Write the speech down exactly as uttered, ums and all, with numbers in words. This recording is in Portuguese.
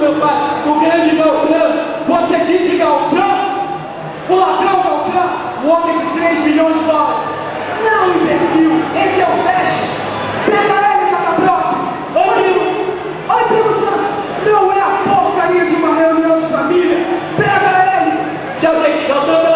meu pai, o grande Galtrão. Você disse Galtrão? O ladrão Galtrão? O homem de três milhões de dólares? Não, imbecil, esse é o Flash. Pega ele, Cataproc. Oi, primo. Oi, primo Sam. Não é a porcaria de uma reunião de família. Pega ele. Tchau, gente. Galtrão.